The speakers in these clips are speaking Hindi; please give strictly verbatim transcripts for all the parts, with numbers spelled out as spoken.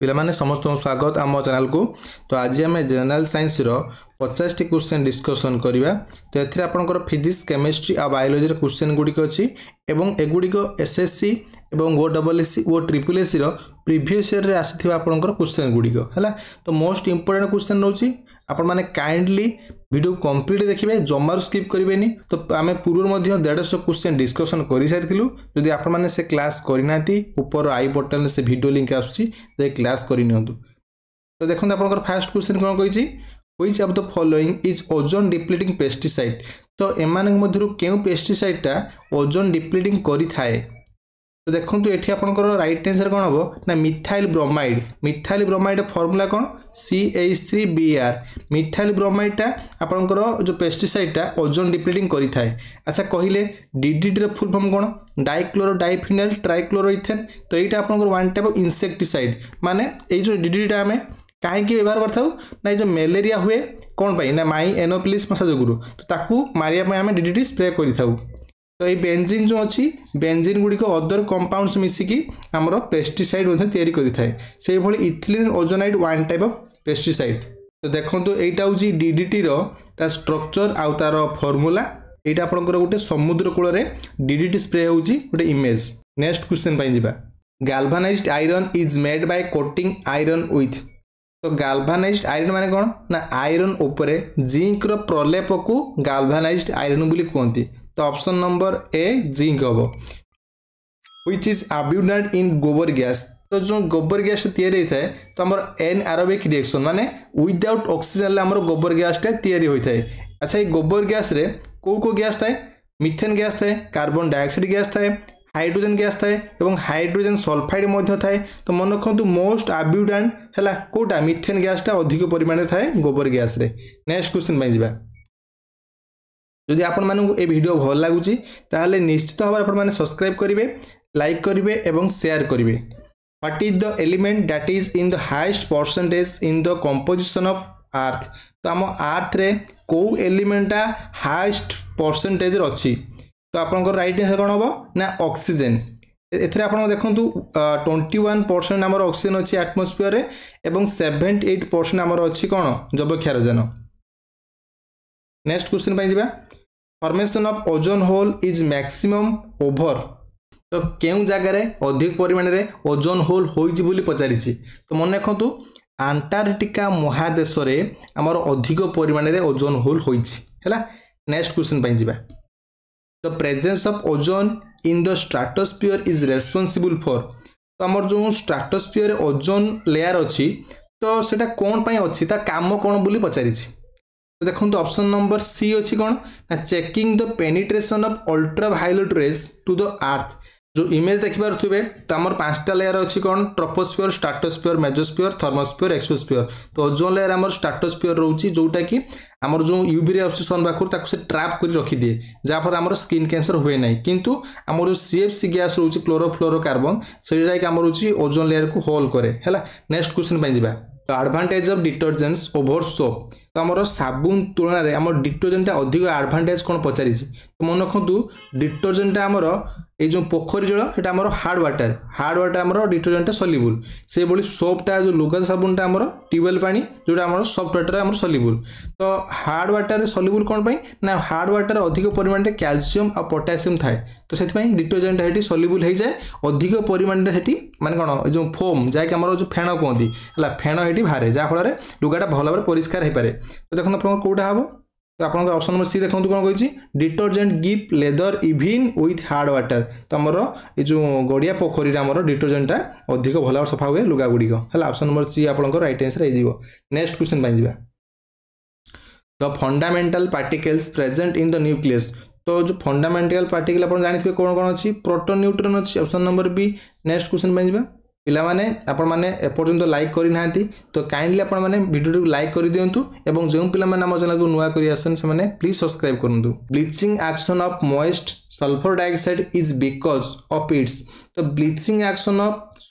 पिला माने समस्त स्वागत आम चैनल को। तो आज आम जनरल साइंस रो पचास टी क्वेश्चन डिस्कशन करिबा। तो एथि आपनकर फिजिक्स केमिस्ट्री आ बायोलॉजी रो क्वेश्चन गुडी को अछि एवं एगुडी को एसएससी एवं O double SC O triple SC रो प्रीवियस ईयर रे आसीथिबा आपनकर क्वेश्चन गुडी को हला। तो मोस्ट इंपोर्टेंट क्वेश्चन रहउछि आपण माने काइंडली वीडियो कंप्लीट देखिबे, जमार स्किप करिवेनी। तो आमे पूर्व मध्ये डेढ़ सौ क्वेश्चन डिस्कशन करि सारिथिलु। जदि आपण माने से क्लास करिनाती ऊपर आई बटन से वीडियो लिंक आछि जे क्लास करि नियंतु। तो देखो आपनकर फर्स्ट क्वेश्चन कोन कहिछि, which of the following is ozone depleting pesticide. तो एमानक मध्यरु केउ पेस्टिसाइडटा ओजोन डिप्लीटिंग करि थाए। तो देखो ये आपंकर राइट आंसर कौन हम ना methyl bromide. Methyl bromide formula कौन C H three B R. मिथाइल ब्रोमाइडटा आपंकर जो पेस्टिसाइडटा ओजोन डिप्लीटिंग करि थाए। अच्छा कहले डीडीटी रो फुल फॉर्म कौन डाइक्लोरो डाइफिनाइल ट्राइक्लोरोइथेन। तो ये आपंकर वन टाइप ऑफ इंसेक्टिसाइड। माने ये जो डीडीटीटा आमे कहीं व्यवहार करथाउ ना जो मलेरिया हुए कौन पाई ना माई एनोफिलिस मशा जोगुरु। तो ताकू मारिया पे आमे डीडीटी स्प्रे करिथाउ। तो ये बेंजीन जो अच्छी बेंजीन गुड़ी को अदर कंपाउंड्स मिसिकी हमरो पेस्टिसाइड मध्ये तयारी करि थाए। से भली ethylene ozonide one type of pesticide. तो देखंतु एटा होची डीडीटी रो ता स्ट्रक्चर आ तार फार्मूला। एटा आपनकर गोटे समुद्र कूल रे डीडीटी स्प्रे होची गोटे इमेज। नेक्स्ट क्वेश्चन पाई जिबा। Galvanised iron is made by coating iron with. तो गैल्वेनाइज्ड आयरन माने कोन ना आयरन ऊपरे जिंक रो प्रलेप को गैल्वेनाइज्ड आयरन बोली कहंती। तो ऑप्शन नंबर ए जिंक हम। Which is abundant in gobar gas. तो जो गोबर गैस तैयारी होता है तो आमर एन एरोबिक रिएक्शन माने विदाउट ऑक्सीजन आमर गोबर गैस तैयारी होता है। अच्छा ये गोबर गैस रे को को गैस थाए मिथेन गैस थाए, कार्बन डाइऑक्साइड गैस थाए, हाइड्रोजन गैस थाए एवं हाइड्रोजन सल्फाइड मध्य थाए। तो मन रखु मोस्ट अब्यूडेंट हैला कोटा मिथेन गैस अधिक परिमाण में थाए गोबर गैस रे। नेक्स्ट क्वेश्चन पाई जिबा। जदि आपण मानू ए वीडियो भल लागुची ताहले निश्चित भाव आपण माने सब्सक्राइब करिवे, लाइक करिवे एवं शेयर करिवे। What is the element that is in the highest percentage in the composition of earth. तो हम अर्थ रे को एलिमेंटा हाईएस्ट परसेंटेज रे अछि। तो आपनकर राइट आंसर कोन होबो ना ऑक्सीजन। एथरे आपण देखंतु इक्कीस परसेंट हमर ऑक्सीजन अछि एटमॉस्फियर रे एवं अठहत्तर परसेंट हमर अछि कोन जबक्षारजन। नेक्स्ट क्वेश्चन पाई जिबा। Formation of ozone hole is maximum over. तो केउ जगह रे अधिक परिमाण रे ओजोन होल होइछि बोली पचारिछि। तो मन रखंतु अंटार्कटिका महादेश रे हमर अधिक परिमाण रे ओजोन होल होइछि हैला। नेक्स्ट क्वेश्चन पाई जिबा। The presence of ozone in the stratosphere is responsible for. तो हमर जो स्ट्रेटोस्फीयर रे ओजोन लेयर अछि तो सेटा कोन पई अछि ता काम कोन बोली पचारिछि। तो देखो तो ऑप्शन नंबर सी अच्छी कौन ना checking the penetration of ultraviolet rays to the earth. जो इमेज देखि पारुथिबे तो हमर पांचटा लेयर अछि कौन troposphere, stratosphere, mesosphere, thermosphere, exosphere. तो ओजोन लेयर हमर स्ट्रेटोस्फियर रहउची जोटा कि हमर जो यूवी रे आउछि सन बाखुर ताको से ट्रैप करि रखि दिए जा पर हमर स्किन कैंसर हुए नै। किंतु हमर जो सीएफसी गैस रहउची क्लोरोफ्लोरोकार्बन सेटा कि हमर होची ओजोन लेयर को होल करे हैला। नेक्स्ट क्वेश्चन पई जिबा। तो advantage of detergents over soap. तो हमर साबुन तुलना रे हमर डिटर्जेंट अधिक एडवांटेज कोन पचारि छि। तो मन रखंतु डिटर्जेंट हमर ए जो पोखरी जल एटा हमर हार्ड वाटर हार्ड वाटर हमर डिटर्जेंट सॉल्युबल। से बोली सोपटा जो लुगा साबुनटा हमर ट्यूबवेल पानी जोटा हमर सॉफ्ट वाटर हमर सॉल्युबल। तो हार्ड वाटर रे सॉल्युबल कोन पई ना हार्ड वाटर अधिक परिमाण रे कैल्शियम और पोटेशियम थाए। तो सेति पई डिटर्जेंट हेटी सॉल्युबल हे जाय अधिक परिमाण रे हेटी माने कोन जो फोम जाय कि हमर जो फेण कोंती हला फेण हेटी भारे जा फल रे लुगाटा भल भाबरे परिष्कार हे पारे। तो देखो आपन कोटा हबो। तो आपन ऑप्शन नंबर सी देखंतु कोन कहिछि detergent give lather even with hard water. तो हमर ए जो गड़िया पोखरी रे हमर डिटर्जेंटटा अधिक भल भाबरे सफा हुए लुगा गुडी को हला। ऑप्शन नंबर सी आपन राइट आंसर हे जिवो। नेक्स्ट क्वेश्चन पाइ जिबा। The fundamental particles present in the nucleus. तो जो फंडामेंटल पार्टिकल आपन जानिथिबे कोन कोन अछि प्रोटॉन न्यूट्रॉन अछि। Option number B. Next question पाइ जिबा। पिला माने आपण माने एपर्यंत लाइक करि नाहंती तो काइंडली आपण माने वीडियो को लाइक करि दियंतु एवं जो पिला माने हमर चैनल को नुवा करि आसन से माने प्लीज सब्सक्राइब करंतु। Bleaching action of moist sulphur dioxide is because of its. तो bleaching action of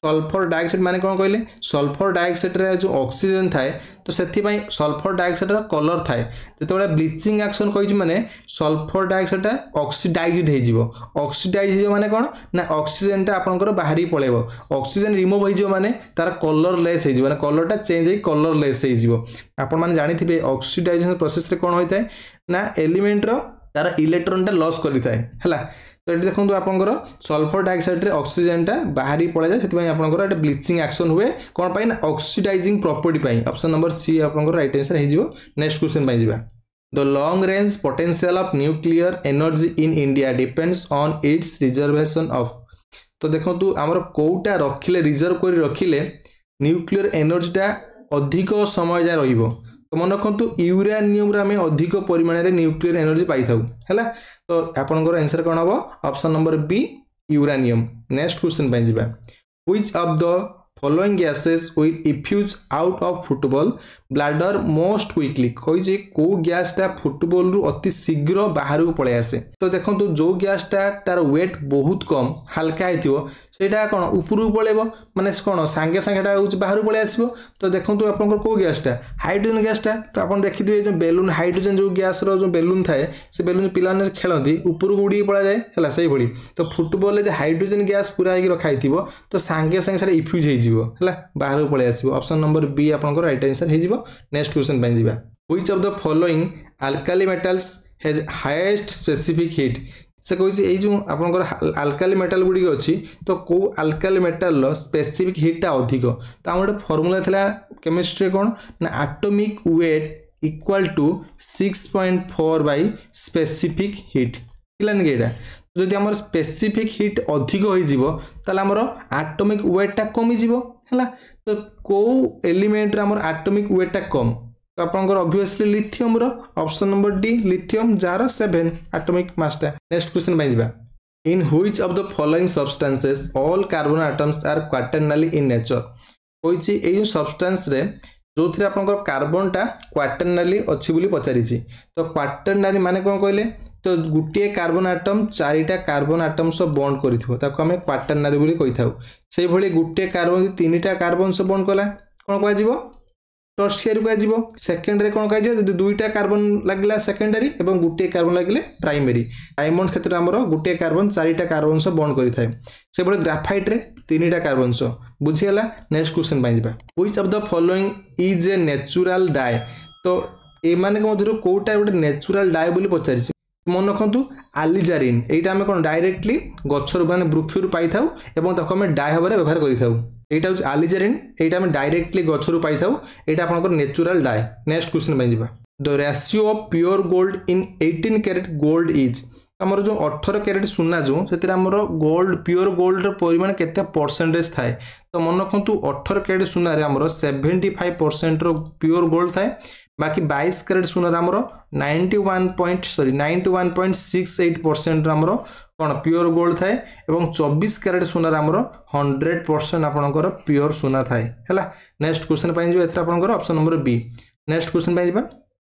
sulphur dioxide माने कौन कहले सल्फर डाइऑक्साइड रे जो ऑक्सीजन थाए तो सेथि पई सल्फर डाइऑक्साइड रा कलर थाए जेतेबेले ब्लीचिंग एक्शन कहिछि माने सल्फर डाइऑक्साइड ऑक्सीडाइज्ड हे जिवो ऑक्सीडाइज हे माने कोन ना ऑक्सीजन टा आपनकर बाहरी पळेबो ऑक्सीजन रिमूव हे जिवो माने तार कलर लेस हे जिवो माने कलर टा चेंज हे कलर लेस हे जिवो आपण माने जानि थिबे ऑक्सीडाइजेशन प्रोसेस रे कोन होइताय ना एलिमेंट रो तार इलेक्ट्रॉन टा लॉस करिताय हला तो ये देखो आपंकर सल्फर डाइऑक्साइड रे ऑक्सीजन टा बाहरी पड़े जाए से आपंकर एटा ब्लीचिंग एक्शन हुए कौन पाई ना ऑक्सीडाइजिंग प्रॉपर्टी पाई ऑप्शन नंबर सी आपंकर राइट आंसर हे जिवो नेक्स्ट क्वेश्चन पाई जिबा the long range potential of nuclear energy in India depends on its reservation of तो देखो तू हमर कोटा रखिले रिजर्व करी रखिले न्यूक्लियर एनर्जी टा अधिक समय जा रहिबो तो मन रखु यूरेनियम आम अधिक परिमाण में न्यूक्लियर एनर्जी पाई था है तो आपंकर आंसर कौन हम option number B uranium next question पे जावा which of the following gases will effuse out of football bladder most quickly कही को गैसटा फुटबॉल रु अति शीघ्र बाहर को पड़े आसे तो देखो जो गैसटा तार वेट बहुत कम हल्का होइथिबो सेटा कोन ऊपर पळेबो माने कोन सांगे सांगेटा होच बाहर पळे आसीबो तो देखो तो आपन को गैसटा हाइड्रोजन गैसटा तो आपन देखि दिबे जो बेलून हाइड्रोजन जो गैस रो जो बेलून थाए से बेलून पिलाने खेलंती ऊपर को उडी पळा जाए हला सही भली तो फुटबॉल ले हाइड्रोजन गैस पूरा आइ रखाइथिबो तो सांगे सांगे सेटा इफ्यूज हे जिवो हला बाहर पळे आसीबो ऑप्शन नंबर बी आपन को राइट आंसर हे जिवो नेक्स्ट क्वेश्चन पे जिबा which of the following alkali metals has highest specific heat से कहि ए जो आपनकर अल्काली मेटल गुडी अछि तो को अल्काली मेटल लो स्पेसिफिक हीट अधिक तो हमर फार्मूला थला केमिस्ट्री कोन ना atomic weight equal to six point four by specific heat किलान गेडा जदि हमर स्पेसिफिक हीट अधिक होई जिवो तला हमर एटॉमिक वेट टा कमी जिवो हला तो को एलिमेंट रे हमर एटॉमिक वेट टा कम तो आपनकर ऑब्वियसली लिथियम रो ऑप्शन नंबर डी लिथियम जार सेवन एटॉमिक मास टा नेक्स्ट क्वेश्चन पे जिबा in which of the following substances all carbon atoms are quaternary in nature होइछि एई सब्सटेंस रे जोथि आपनकर कार्बन टा क्वाटर्नली अछि बोली पचारिछि तो क्वाटर्नली माने कोन कहले तो गुटिए कार्बन एटम चारिटा कार्बन एटम से बॉन्ड करिथबो ताको हमें क्वाटर्नरी बोली कहिथाउ से भली गुटिए कार्बन तीनटा कार्बन से बॉन्ड कला कोन कहै जिवो टर्शियरी को आजिबो सेकेंडरी कोन कहै जे दुईटा कार्बन लागला सेकेंडरी एवं गुटिए कार्बन लागले प्राइमरी डायमंड क्षेत्र हमरो गुटिए कार्बन चारिटा कार्बन से बॉन्ड करिथाय से भली ग्राफाइट रे तीनटा कार्बन से बुझियला नेक्स्ट क्वेश्चन पाइ जिबा which of the following is a natural dye तो ए माने को मधुर कोटा गोटे नेचुरल डाई बोली पचारिछि मन रखु आलिजारिन एटा आम कौन डायरेक्टली गचर माने वृक्षर पाई थाउ एवं ताको हम डाई भाव व्यवहार करि थाउ एटा हूँ आलिजारिन एटा हम डायरेक्टली गचर पाई थाउ एटा आपनकर नेचुरल डाई नेक्स्ट क्वेश्चन पे जिबा the ratio of pure gold in eighteen carat gold is हमर जो अठारह कैरेट सुना जो से हमर गोल्ड प्योर गोल्ड परिमाण केते परसेंटेज थाए तो मन रखु अठारह कैरेट सुना रे हमर सेवेंटी फाइव परसेंट रो प्योर गोल्ड थाए बाकी बाईस कैरेट सुना रे हमर ninety one point sorry ninety one point six eight percent हमर कोन प्योर गोल्ड थाए एवं चौबीस कैरेट सुना रे हमर हंड्रेड परसेंट आपनकर प्योर सुना थाए हला नेक्स्ट क्वेश्चन पाइ जिबा एथरा आपनकर option number B next question पाइ जिबा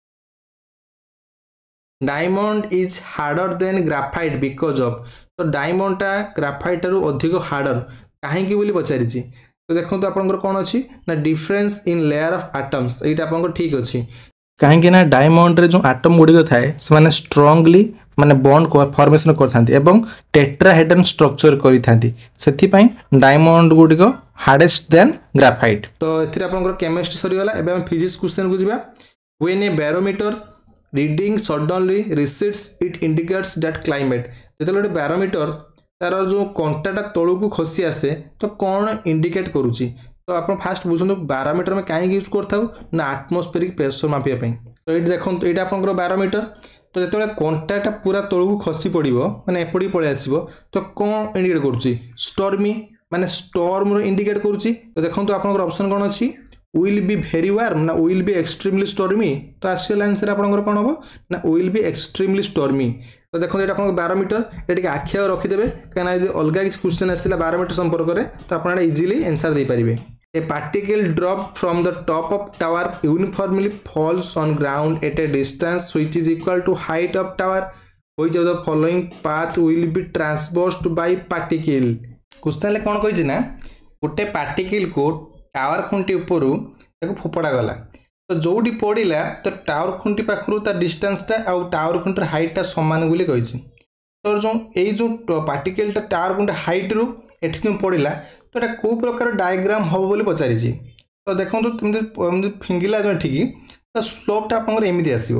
diamond is harder than graphite because of तो डायमंड टा ग्राफाइट रो अधिक हार्डर काहे की बोली पचारिछि तो देखो तो आपनकर कोन अछि ना difference in layer of atoms एटा आपनकर ठीक अछि काहे कि ना डायमंड रे जो एटम गुडी थाए से माने स्ट्रांगली माने बॉन्ड को फॉर्मेशन करथांती एवं टेट्राहेड्रन स्ट्रक्चर करिथांती सेथि पई डायमंड गुडी को हार्डेस्ट देन ग्राफाइट तो एथिरे आपनकर केमिस्ट्री सरी गला एबे हम फिजिक्स क्वेश्चन को जिबा when a barometer reading suddenly recedes it indicates that climate जेतले बैरोमीटर तार जो कंटाटा तळु को खसी आसे तो कौन इंडिकेट करूची तो आपण फास्ट बुझंतु बैरोमीटर में काहे यूज करथाउ ना एटमॉस्फेरिक प्रेशर मापिया पई तो एट देखंतु एटा आपनकर बैरोमीटर तो जेतले कंटाटा पूरा तळु को खसी पड़िबो माने एपडी पळे आसीबो तो कौन इंडिकेट करूची स्टॉर्मी माने स्टॉर्म रो इंडिकेट करूची तो देखंतु आपनकर ऑप्शन कोन अछि will be very warm ना will be extremely stormy तो आसियल आंसर आपनकर कोन होबो ना will be extremely stormy तो देखो एटा आपन बैरोमीटर एटिके आखिया रखि देबे काना यदि अलगा किछ क्वेश्चन आसिला बैरोमीटर संपर्क रे तो आपन इजीली आंसर दे परिबे a particle drop from the top of tower uniformly falls on ground at a distance which is equal to height of tower which of the following path will be transversed by particle question ले कोन कहि ना गोटे पार्टिकल को टावर खुंटी उपरू फोपड़ा गला तो जोटी पड़ा तो टावर खुंटी पाखु तार डिस्टेंसटा आ टावर खुंटर हाइटा सामान बोली कही तो जो ये जो पार्टिकलटा टावर खुंटी हाइट रु एठी पड़ा तो ये कौ प्रकार डायग्राम हम बोली पचारि तो देखो तुम फिंगिला जो ठीक तो स्लोपटा आपमती आसो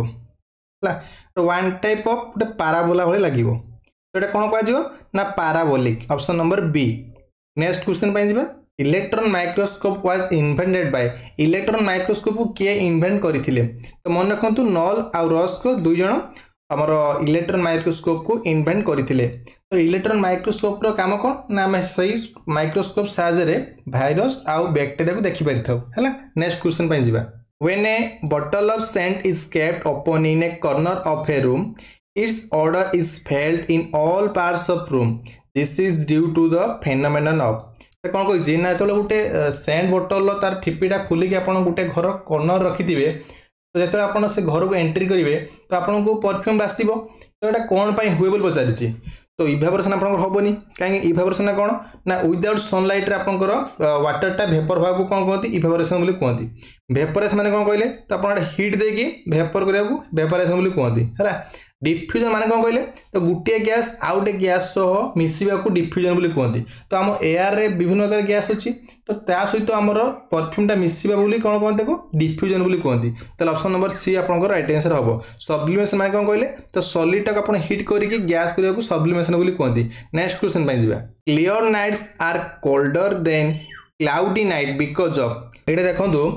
वन टाइप ऑफ गोटे पाराबोला भाई लगे तो ये कौन कह parabolic option number B. Next question पे जाबा electron microscope was invented by electron microscope को किए इन्वेंट करथिले तो मन रखंतु नॉल और रॉस को दुई जण हमर इलेक्ट्रॉन माइक्रोस्कोप को इन्वेंट करथिले तो इलेक्ट्रॉन माइक्रोस्कोप रो काम कोन ना हम सही माइक्रोस्कोप साहाय्य रे वायरस आ बैक्टीरिया को देखि परिथाउ हैला। नेक्स्ट क्वेश्चन पे जाबा when a bottle of scent is kept open in a corner of a room its odour is felt in all parts of room this is due to the phenomenon of कौन कही ना जो गोटे सेंट बोटल तार ठिपीटा खोलिक आप गोटे घर कर्नर रखिथे तो जो आप से घर को एंट्री करेंगे तो आपन को परफ्यूम बासिब तो यहाँ कौन हुए बोली पचारि तो इभापोरेशन आप हेनी कहीं इभापोरेशन कौन ना विदाउट सनलाइट आपंकर वाटरटा भेपर भाव को कौन कहते इभापोरेशन बोली कहते भेपरेशन मैंने कौन कहले तो आप हिट देकी भेपर करने भेपरेशन बोली कहते है। डिफ्यूजन माने कौन कहले तो गोटे गैस आउ गोटे गैस सह मिसवा को डिफ्यूजन बोली कहते तो आम एयर रे विभिन्न प्रकार गैस अच्छी तो ता सहित आमर परफ्यूमटा मिसवा बोली कौन कहते को डिफ्यूजन बोली कहते तो ऑप्शन नंबर सी आपन राइट आंसर हम। सब्लिमेशन माने कौन कहले तो सॉलिड टाक आप हिट करके गैस करने को सब्लिमेशन बोली कहते। नेक्स्ट क्वेश्चन पे जाबा clear nights are colder than cloudy night because of एटा देखंतु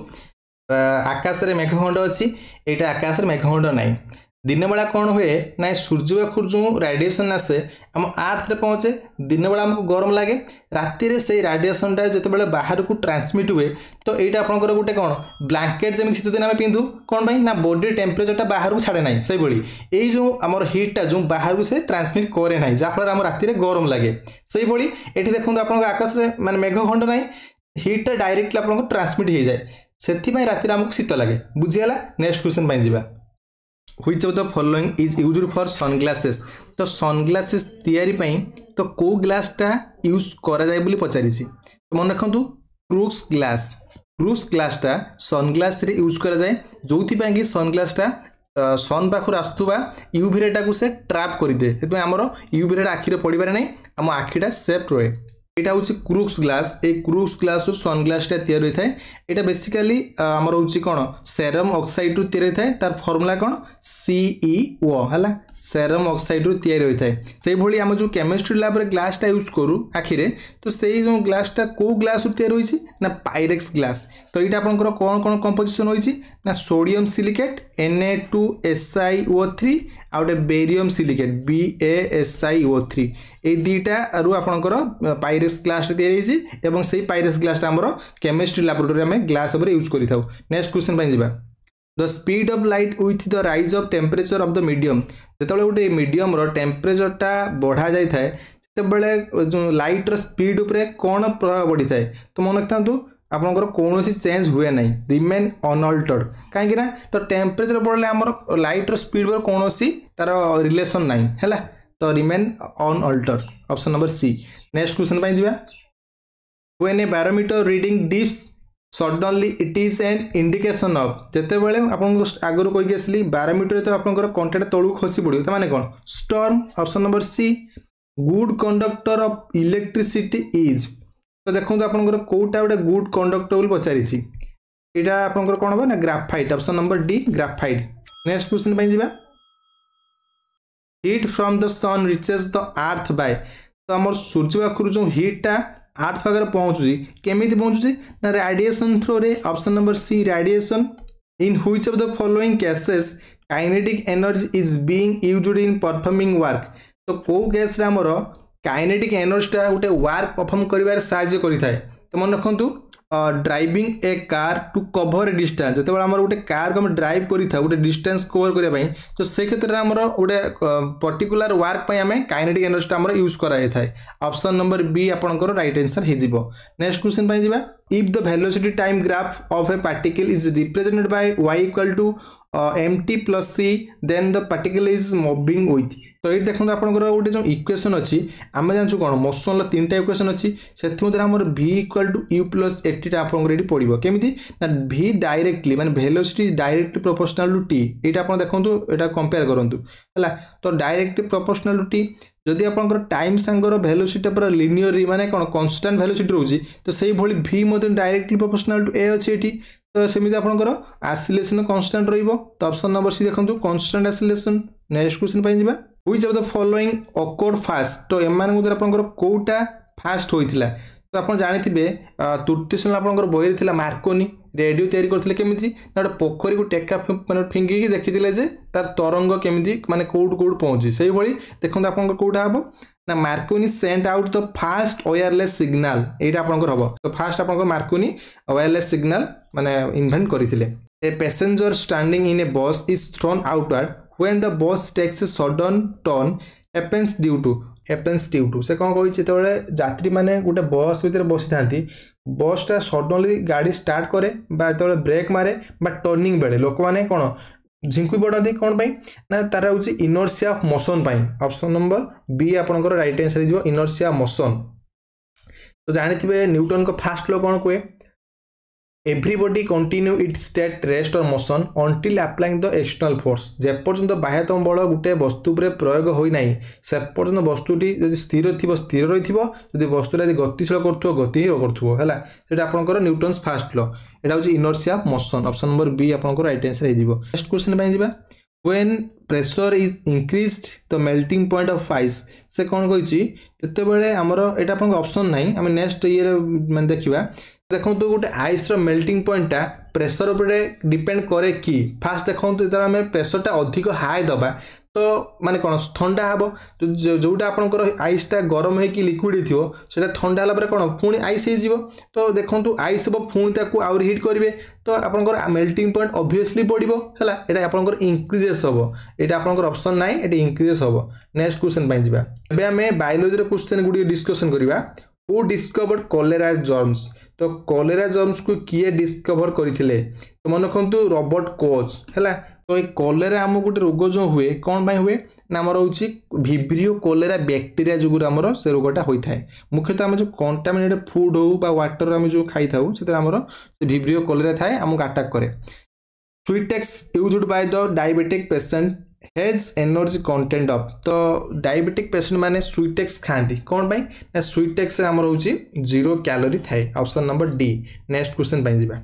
आकाश रे मेघखंड अच्छी एटा आकाश रे मेघखंड नाही दिन बेला कौन हुए ना सूर्य पाखु जो रेडिएशन आसे आम आर्थ रे पहुँचे दिन बेला आमको गरम लगे राति से रेडिएशनटा जो बाहर को ट्रांसमिट हुए तो यहाँ आपंकर गोटे कौन ब्लांकेट जमी शीत दिन आम पिंधु कौन भाई ना बॉडी टेम्परेचरटा बाहर को छाड़े ना से यही जो आम हिटा जो बाहर को से ट्रांसमिट करे ना जहाँफल आम राति गरम लगे से ये देखो आप आकाश में मानते मेघखंड ना हिटा डायरेक्टली आपको ट्रांसमिट हो जाए से राति आमको शीत लगे बुझीगला। नेक्स्ट क्वेश्चन पे जावा which of the following is used for sunglasses तो सनग्लासेस तैयारी पई तो को ग्लासटा यूज करा जाय बोली पचारि तो मन रखंतु क्रूक्स ग्लास क्रूक्स ग्लासटा सनग्लास रे यूज करा जाय जोथि पई कि सनग्लासटा सन पाखर आसुवा यूवी रेटा को से ट्रैप कर दे से आमर यूवी रेटा आखिरे पड़बार नहीं आम आखिटा सेफ रहे यहाँ हूँ क्रूक्स ग्लास ए क्रूक्स ग्लास सनग्लासटा तैयार होता है यहाँ बेसिकाली आमर हूँ कौन सेरम ऑक्साइड रु तैयार होता है तार फॉर्मूला कौन सीईओ है सेरम ऑक्साइड रु तैयार होता है से भाई आम जो केमिस्ट्री लैब रे ग्लासटा यूज करूँ आखिरे तो से जो ग्लासटा को ग्लास रु तैयार होइछि ना पाइरेक्स ग्लास तो यहाँ आपंकर कौन कौन कंपोजिशन होइछि ना sodium silicate N A two S I O three आ गए barium silicate B A S I O three ये दुईटा रु आपंकर पाइरेक्स ग्लास तैयार होइछि से पाइरेक्स ग्लासटा आमर केमिस्ट्री लैबोरेटरी आम ग्लास यूज करिथाउ। नेक्स्ट क्वेश्चन पे जाबा the speed of light with the rise of temperature of the medium जो गोटे मीडियम टेम्परेचरटा बढ़ा जाए से जो लाइट स्पीड उपरे कौन प्रभाव बढ़ी थाए तो मन रखता आपंकर कौन चेंज हुए ना रिमेन अनअल्टर्ड कहीं तो टेम्परेचर बढ़ले आमर लाइट स्पीड कौन तार रिलेशन ना है तो remain unaltered option number C. Next question पे जाबा when a barometer reading dips suddenly it is an indication of जिते बड़े आपको आगुरी कहीकि आसली बैरोमीटर तो आपंकर कंटेट तलू खसी पड़ो तो माने कौन storm option number C. Good conductor of electricity is तो देखो आपंकर कौटा गोटे गुड कंडक्टर बोली पचारि यहाँ आपंकर कौन हम ना graphite option number D graphite. Next question पे जाबा heat from the sun reaches the earth by तो आम सूर्य पाखु जो हीटा अर्थ पाखे पहुँचुची केमी पहुँचुची ना रेडिएशन थ्रो रे option number C radiation. In which of the following cases kinetic energy is being used in performing work तो कौ केस आमर काइनेटिक एनर्जीटा गोटे वर्क परफॉर्म कर साहाय्य करें तो मन रखु driving a car to cover a distance जो आम गोटे कार को ड्राइव करें गोटे डिस्टेंस कवर करने तो से क्षेत्र में आम गोटे पर्टिकुलर वर्क आम काइनेटिक एनर्जीटा आम यूज कराई थाए ऑप्शन नंबर बी आपंकर राइट आंसर हो। नेक्स्ट क्वेश्चन पे जाबा if the velocity time graph of a particle is represented by y equal to M T plus C then the particle is moving with तो ये देखो आप गोटे जो इक्वेशन अच्छी आम जानू कौन मोशन तीन टा इक्वेशन अच्छी से आम v equal to U plus A T आपको ये पड़ो केमी ना v डायरेक्टली माने velocity directly proportional to t ये आप देखो यहाँ कंपेयर करूँ है तो डायरेक्टली प्रोपोर्शनल टू t जदि आप टाइम सांगर वेलोसिटी पूरा लिनियरली माने कौन कांस्टेंट वेलोसिटी रोची तो से v directly proportional to a अच्छी ये तो सेमती आपंकर आसिलेसन कांस्टेंट रहिबो तो ऑप्शन नंबर सी देखंतु कांस्टेंट आसिलेसन नेक्स्ट क्वेश्चन पे जिबा which of the following occurred first तो एमान गुदर आपंकर कोटा फास्ट होइथिला तो आपण जानिथिबे तृतीय श्रेणी आपंकर बही थिला मार्कोनी रेडियो तयारी करथिले केमिति ना पोखरी को टेका माने फिंगी की देखिथिले जे तार तरंग केमिति माने कोड कोड पहुंची सेही भली देखंतु आपंकर कोटा हबो ना Marconi sent out the first wireless signal एटा आपंकर हबो तो फास्ट आपंकर मार्कोनी वायरलेस सिग्नल माने इन्वेंट करथिले a passenger standing in a bus is thrown outward when the bus takes a sudden turn happens due to happens due to से कौन कही जिते यात्री मैंने गोटे बस भितर बसी था बसटा सडनली गाड़ी स्टार्ट करे जो ब्रेक मारे बा टर्निंग बेले लोक मैंने कौन झिंकु पड़ती कौन पाई ना तार हूँ इनर्सिया ऑफ मोशन पाई ऑप्शन नंबर बी आपंकर राइट आंसर हो इनर्सिया मोशन तो जानी न्यूटन को फास्ट लॉ कौन कहे everybody continue its state rest or motion until applying the external force जेपर्यंत बाह्यतम बल गोटे वस्तु पर प्रयोग होना से पर्यंत वस्तुटी जब स्थिर थी स्थिर रही जब वस्तुटा गतिशील करो गति ही करूँ है आपंकर न्यूटन्स फास्ट लॉ यहाँ हूँ inertia of motion option number B आपंकर राइट आंसर हो नेक्स्ट क्वेश्चन पे जावा when pressure is increased the melting point of ice से कौन कही जिते आमर यहाँ आप ऑप्शन ना आम नेक्स्ट ये मैं देखा देखो तो गोटे आइस मेल्टिंग पॉइंटा प्रेशर उपर डिपेंड करे कि फास्ट देखो जो आम प्रेशरटा अधिक हाई दबा तो माने कौन ठंडा हम तो जोटा आपंकर आइसटा गरम होगी लिक्विड थी से ठंडा है कौन पुणी आइस हो तो देखो आइस हम पुणी आउर हिट करेंगे तो आपंकर मेल्टिंग पॉइंट ऑब्वियसली बढ़ो है यहाँ आपंकर इंक्रीजेस हम यहाँ आपंकर ऑप्शन ना ये इंक्रीजेस हम नेक्स्ट क्वेश्चन पे जावा एबे आमे बायोलॉजी क्वेश्चन गुडी डिस्कशन करबा हु डिस्कवर्ड कॉलेरा जर्म्स तो कॉलेरा जर्म्स को किए डिस्कवर करथिले तो मन रखंतु रॉबर्ट कोच हैला तो ये कॉलेरा आम गोटे रोग जो हुए कौन पाई हुए ना आमर हूँ विब्रियो कॉलेरा बैक्टीरिया जो आमर से रोगटा होता है मुख्यतः आम जो कंटामिनेटेड फूड हो वाटर आम जो खाई था से आमर से विब्रियो कॉलेरा थाए आमको अटैक करे Sweetex used by the diabetic patient has energy content of तो डायबिटिक पेशेंट माने स्वीटेक्स खाती कौन पाई ना स्वीटेक्स आमर हूँ जीरो कैलोरी थाए option number D next question पे जावा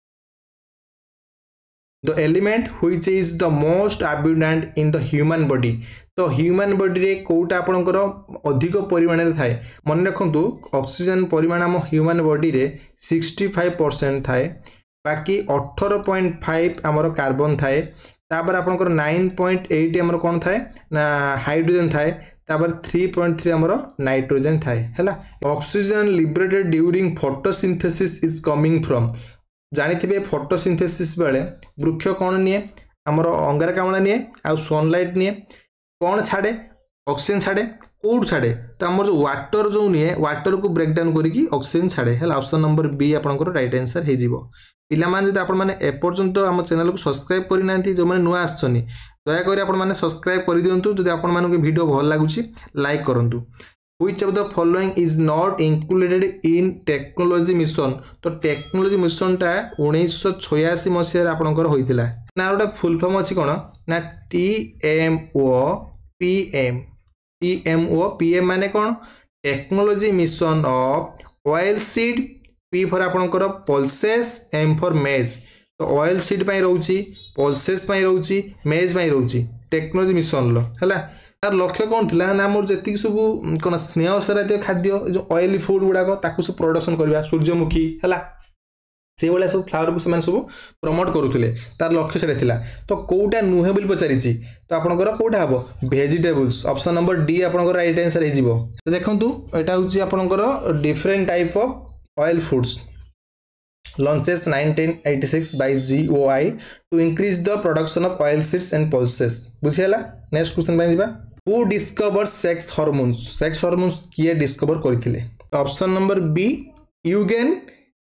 the element which is the most abundant in the human body तो ह्यूमन बॉडी रे कोटा आपनकर अधिक परिमाण रे थाए मन रखंतु ऑक्सीजन परिमाण हम ह्यूमन बॉडी रे पैंसठ परसेंट थाए बाकी अठारह पॉइंट फाइव हमर कार्बन थाए तापर आपनकर नौ पॉइंट आठ हमर कोन थाए ना हाइड्रोजन थाए तापर तीन पॉइंट तीन हमर नाइट्रोजन थाए हैला oxygen liberated during photosynthesis is coming from जानी फोटोसिंथेसिस बेले वृक्ष कौन निए आमर अंगारकाम्ल निए आ सनलाइट निए कौन छाड़े ऑक्सीजन छाड़े कौट छाड़े तो आम जो वाटर जो निए वाटर को ब्रेक डाउन करके ऑक्सीजन छाड़े है ऑप्शन नंबर बी आपंकर राइट आंसर हो पिलाମାନେ ଯଦି ଆପଣମାନେ ଏପର୍ଯ୍ୟନ୍ତ ଆମ ଚ୍ୟାନେଲକୁ ସବସ୍କ୍ରାଇବ୍ କରିନାହାନ୍ତି ଯେଉଁମାନେ ନୂଆ ଆସିଛନ୍ତି ଦୟାକରି ଆପଣମାନେ ସବସ୍କ୍ରାଇବ୍ କରିଦିଅନ୍ତୁ ଯଦି ଆପଣମାନଙ୍କୁ ଭିଡ଼ିଓ ଭଲ ଲାଗୁଛି ଲାଇକ୍ କରନ୍ତୁ Which of the following is not included in technology mission तो टेक्नोलोजी मिशन टा उन्नीस सौ छियासी मसीह आपंकर होता ना गोटे फुल फॉर्म अच्छी कौन ना T M O P M T M O P M माने कौन technology mission of oil seed P for आपंकर पल्सेस एम फॉर मेज तो ऑयल सीड पाई रोची पल्सेस पाई रोची मेज पाई रोची टेक्नोलोजी मिशन लो है तार लक्ष्य कौन थी ना मोर जी सब कौन स्नेह सार खाद्य जो ऑयली फूड गुड़ाक सब प्रोडक्शन करवा सूर्यमुखी है से भाया सब फ्लावर को सब प्रमोट करुले तार लक्ष्य से तो कौटा नुहे बोली पचारि तो आपंकर कौटा हम भेजिटेबल्स ऑप्शन नंबर डी आपंकर राइट आंसर हो तो देखो यहाँ हूँ आपंकर different type of oil foods launches nineteen eighty-six by G O I to increase the production of oil seeds and pulses बुझिला नेक्स्ट क्वेश्चन पे जिबा who discovered sex hormones sex hormones किए डिस्कवर करथिले option number B Eugen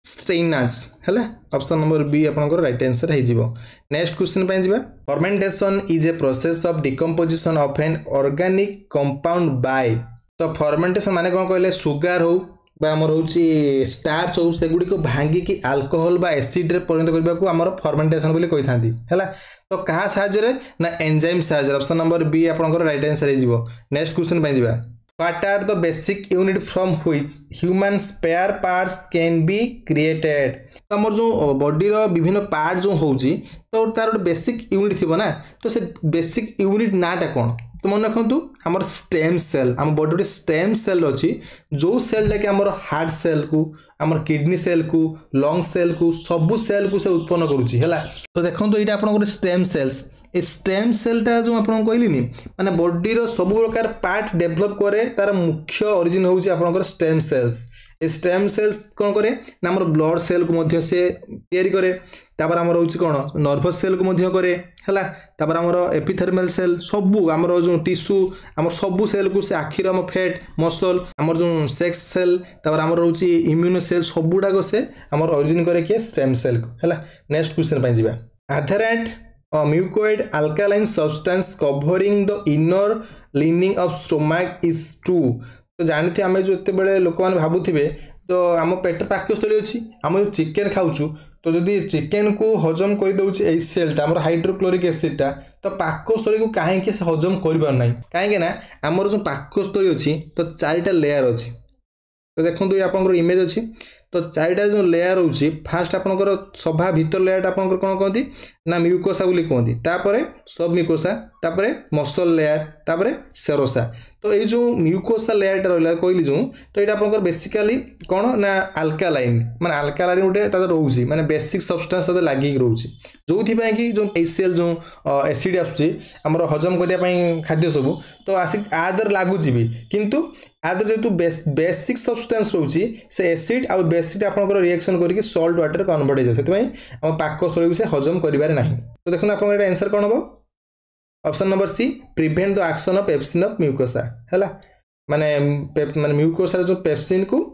Steinach है ऑप्शन नंबर बी आपंकर राइट आंसर हो नेक्स्ट क्वेश्चन पे जा fermentation is a process of decomposition of an organic compound by तो फर्मेंटेशन माने कौन कहले सुगार हो आमर हूँ स्टार्च हो सेगुड़ी को भांगिकी अल्कोहल बा एसिड रे परिणत करने को आमर फर्मेंटेशन बोली कही था है तो क्या साहाଯ୍य ना एंजाइम साहाଯ୍य ऑप्शन नंबर बी आपंकर राइट आंसर हो नेक्स्ट क्वेश्चन पे जा What are the basic unit from which human spare parts can be created? तो हमर जो बॉडी रो विभिन्न पार्ट जो होउची तो तार ଗୋଟେ बेसिक यूनिट थिबो ना तो से बेसिक यूनिट नाटा कोन तो मन रखंतु हमर स्टेम सेल हम बॉडी रे स्टेम सेल अछि जो सेल लेके हमर हार्ट सेल को हमर किडनी सेल को लंग सेल को सब सेल को से उत्पन्न करूची हैला तो देखंतु एटा आपन स्टेम सेल्स ए स्टेम सेलटा जो आपन कहलिनी माने बॉडी रो सब प्रकार पार्ट डेवलप करे तार मुख्य ओरिजिन होउची आपन स्टेम सेल्स ए स्टेम सेल्स कोन करे ना हमर ब्लड सेल को मध्य से तयारी करे तापर हमर होउची कोन नर्वस सेल को मध्य करे हला तापर हमर एपिथर्मल सेल सब हमर जो टिश्यू हमर सब सेल को से आखिर हम फैट मसल हमर जो सेक्स सेल तापर हमर होउची इम्यूनो सेल सबुडा को से हमर ओरिजिन करे के स्टेम सेल को हला नेक्स्ट क्वेश्चन पे जिबा आधरेंट A mucoid alkaline substance covering the inner lining of stomach is true तो जानते आम जो एत बड़े लोक मैंने भावुवे तो आम पेट पाकस्थली अच्छी आम जो चिकेन खाऊँ तो जदि चिकेन को हजम कर दौर सेलटा आम हाइड्रोक्लोरिक एसिडटा तो पाकस्थली को कहीं हजम करना कहीं आमर जो पाकस्थली अच्छी तो चारिटा लेयर अच्छी तो देखो ये आप इमेज अच्छी तो चारिटा जो लेयर होची फास्ट आपनकर सभा भीतर लेयर आपनकर कोन कहती ना म्यूकोसा बोली कहती तापरे सब म्यूकोसा तापरे मसल लेयर तापरे सेरोसा तो ये जो म्यूकोसा लेयर रहा कहली जो तो ये आपनकर बेसिकली कौन ना अल्कालाइन माने अल्कालाइन गोटे तार रोची माने बेसिक सब्सटेंस तार लागिक रोची जो कि जो एसीएल जो एसिड आसुची हमर हजम करने खाद्य सब तो आसिक आदर लागुची भी किंतु आदर जेतु बेसिक सब्सटेंस रोची से एसिड आ बेसिक आपनकर रिएक्शन करके सॉल्ट वाटर कन्वर्ट हो जाय सेतै हम पाकस्थली से हजम करिबार नाही तो देखुन आपन एटा आंसर कोन हो option number C prevent the action of pepsin of mucosa हैला माने माने म्यूकोसा जो पेप्सिन को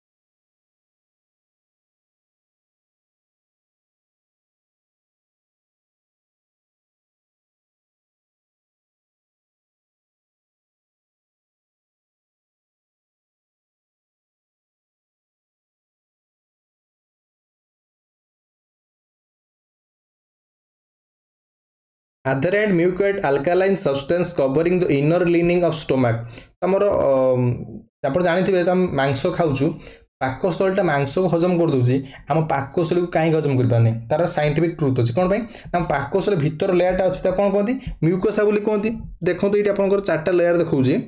adherent mucoid alkaline substance covering the inner lining of stomach हमर आपण जानिथिबे हम मांस खाउछु पाकस्थलटा मांस को हजम कर दोची हम पाकस्थल को काई हजम कर पाने तार साइंटिफिक ट्रुथ अछि कोन पई हम पाकस्थल भीतर लेयरटा अछि ता कोन कहंती म्यूकोसा बोली कहंती देखंतु एटी आपनकर चारटा लेयर देखौची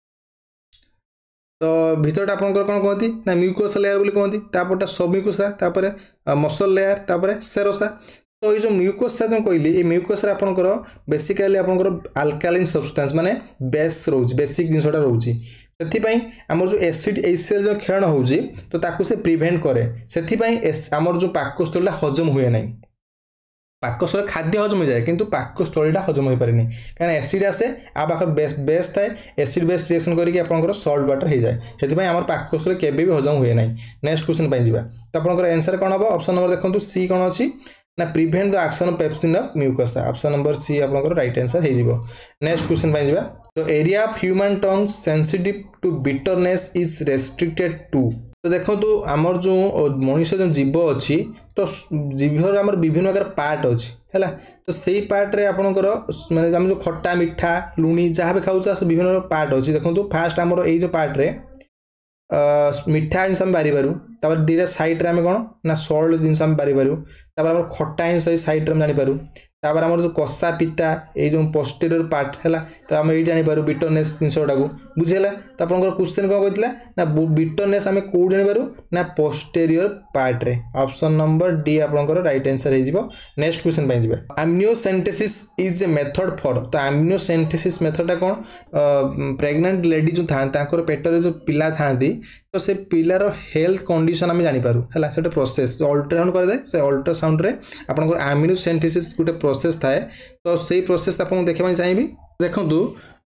तो भीतरटा आपनकर कोन कहंती ना म्यूकोसा लेयर बोली कहंती तापरटा सब म्यूकोसा तापरे मसल लेयर तापरे सेरोसा तो ये जो म्यूकोसा जो कहली ये म्यूकोसा आपनकर बेसिकली आपनकर अल्कालाइन सब्सटेंस माने बेस रोज बेसिक जिनसटा रोची सेथि पई हमर जो एसिड एसेल जो क्षरण होउची तो ताकू से प्रिवेंट करे सेथि पई हमर जो पाकस्थलटा हजम हुए नाही पाकस्थल खाद्य हजम हो जाए किंतु पाकस्थलटा हजम हो पारेनी कारण एसिड आसे आ पाखर बेस बेस थाए एसिड बेस रिएक्शन करके आपनकर सॉल्ट वाटर हो जाए सेथि पई हमर पाकस्थल केबे भी हजम हुए नाही नेक्स्ट क्वेश्चन पई जिबा तो आपनकर आंसर कोन हो ऑप्शन नंबर देखंतु सी कोन अछि ना prevent the action of pepsin of mucosa option number C आपनकर राइट आंसर हे जिवो नेक्स्ट क्वेश्चन पई जिबा तो area of human tongue sensitive to bitterness is restricted to तो देखो तो आमर जो मनुष्य जो जीव अच्छी तो जीवर आमर विभिन्न प्रकार पार्ट अच्छी है तो सही पार्ट रे आपनकर माने हम जो खट्टा मिठा लुणी जहाँ भी खाऊ से विभिन्न पार्ट अच्छी देखो तो फास्ट आमर ये जो पार्ट रे मिठा जिनस बारी पारू तापर दीटा साइड रे आम कौन ना सल्ट जिनस बारी पारू तापर आम खट्टा जिनस साइड रे जानी पारू तापर आम जो कषा पिता ये जो पोस्टेरियर पार्ट है तो आम ये जानी पारू बिटरनेस जिनसटा को बुझेगा तो आपंकर क्वेश्चन कौन कहला ना बिटरनेस आम कौ जानी पारू ना पोस्टेरियर पार्ट रे ऑप्शन नंबर डी आपंकर राइट आंसर हो नेक्स्ट क्वेश्चन पे जिबा amniocentesis is a method for तो एम्नियोसेंटेसिस मेथडटा कौन प्रेग्नेंट लेडी जो था पेटर जो पिला था तो से पिलार हेल्थ कंडीशन आम जानी पारू है से प्रोसेस अल्ट्रासाउंड कर से अल्ट्रासाउंड रे आपनकर एम्नियोसेंटेसिस गोटे प्रोसेस थाए तो सही प्रोसेस आपन देखा चाहिए देखो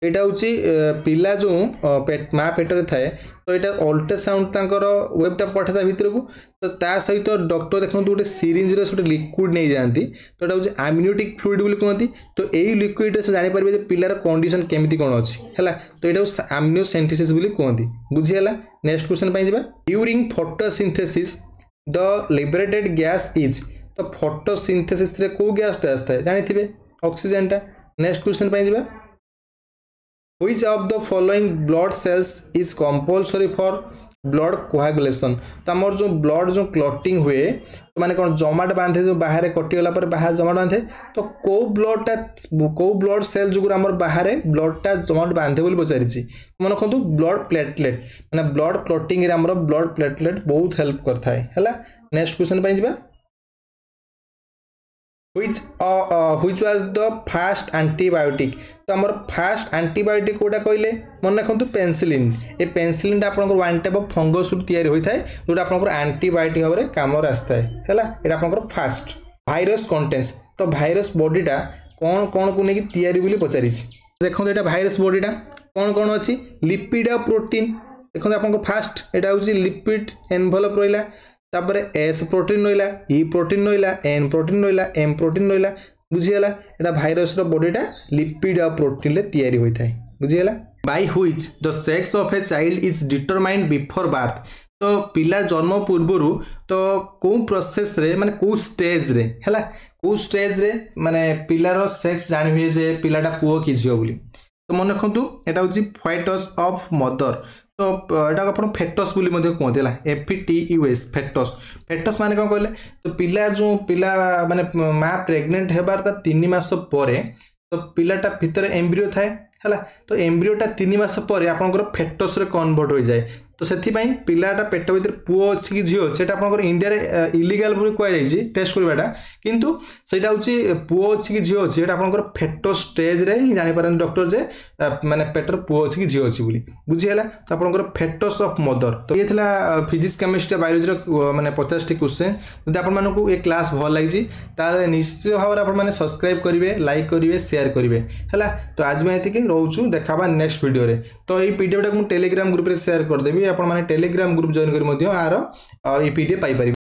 यहाँ हूँ पिला जो पेट माँ पेटर थाए तो यहाँ अल्ट्रासाउंड तांकर वेबटा पठा भितर को तो ता सहित डॉक्टर देखो गोटे सिरिंज रे लिक्विड नहीं जाती तो यहाँ हूँ आमनियोटिक फ्लूइड बोली कहती तो यही लिक्विड से जापर पिलार कंडीशन केमिति कौन अच्छी है तो यहाँ आमनियोसेंटेसिस बोली कहती बुझीगला। नेक्स्ट क्वेश्चन पे जावा during photosynthesis the liberated gas is तो फोटोसिंथेसिस रे को गैस टा आस्ता है जानिथिबे ऑक्सीजन टा। नेक्स्ट क्वेश्चन पे जावा Which of the following blood cells is compulsory for blood coagulation तो आमर जो ब्लड जो क्लॉटिंग हुए तो माने कौन जमाट बांधे जो बाहर कटिगला पर बाहर जमाट बांधे तो को ब्लड टा को ब्लड सेल जो आमर बाहर ब्लड टा जमाट बांधे बोली पचारिछि मन रखु ब्लड प्लेटलेट माने ब्लड क्लॉटिंग रे आमर ब्लड प्लेटलेट बहुत हेल्प करता है हला। नेक्स्ट क्वेश्चन पे जिबा which uh, uh, which was the first antibiotic तो आमर फास्ट एंटीबायोटिक कोटा कहले मन रखु पेनिसिलिन ए पेनिसिलिन टा आपन वन टाइप ऑफ फंगस रु तयारी होई थाए जोटा आपन एंटीबायोटिक भाबरे काम रे आस्ता है हैला एटा आपन फास्ट वायरस कंटेंट्स तो वायरस बॉडीटा कोन कोन को नेकी तयारी बोली पचारि देखो एटा वायरस बॉडीटा कोन कोन अछि लिपिड और प्रोटीन देखो आपन फास्ट एटा होछि लिपिड एनवेलप रहिला तापर एस प्रोटीन रहिला ई प्रोटीन रहिला एन प्रोटीन रहिला एम प्रोटीन रहिला बुझीगला एटा वायरस रो बॉडीटा लिपिड और प्रोटीन ले तयारी होई थाए बुझीगला। By which the sex of a child is determined before birth तो पिला जन्म पूर्वरु तो को प्रोसेस रे माने को स्टेज रे हैला को स्टेज रे माने पिलार सेक्स जानि हुए जे पिलाटा पुओ कि झियो बोली तो मन रखंतु एटा होची फेटस ऑफ मदर तो एटा अपन फेटस बोली मध्ये कहते है F T U S fetus fetus माने कोन कहले तो पिला जो पिला माने माँ प्रेग्नेंट हेबार ता तीन मास परे तो पिलाटा भीतर एम्ब्रियो थाए हैला तो एम्ब्रियोटा तीन मास परे आपनकर फेटस रे कन्वर्ट हो जाए तो सेथि पई पिलाटा पेट भीतर पुओ अछि कि झियो सेटा आपनकर इंडिया रे इलीगल बोली कहै जाय छी टेस्ट करबाटा किंतु सेटा होची पुओ अछि कि झियो अछि एटा आपनकर फेटस स्टेज रे ही जानि पारन डॉक्टर जे माने पेटर पुओ अछि कि झियो अछि बोली बुझी हला तो आपनकर फेटस ऑफ मदर तो ये थिला फिजिक्स केमिस्ट्री बायोलॉजी रो माने पचास टी क्वेश्चन जदि आपन मानको ए क्लास भल लागि छी ताले निश्चित भाव आपन माने सब्सक्राइब करिवे लाइक करिवे शेयर करिवे हला तो आज मैं एतिके रहउछु देखाबा नेक्स्ट वीडियो रे तो ए पीडीएफ टा मु टेलीग्राम ग्रुप रे शेयर कर देबी आपण माने टेलीग्राम ग्रुप जॉइन करी मध्य आरो ए पीडीएफ पाई पारि।